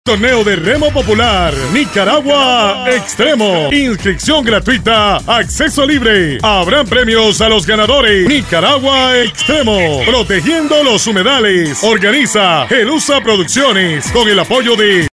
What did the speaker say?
Torneo de Remo Popular, Nicaragua Extremo. Inscripción gratuita, acceso libre. Habrán premios a los ganadores. Nicaragua Extremo, protegiendo los humedales. Organiza Gelusa Producciones con el apoyo de